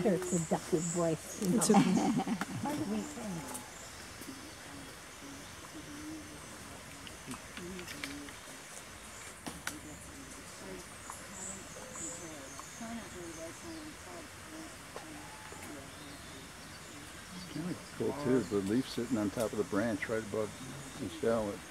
Her seductive voice. You know. It's kind of cool too, the leaf sitting on top of the branch right above the shell.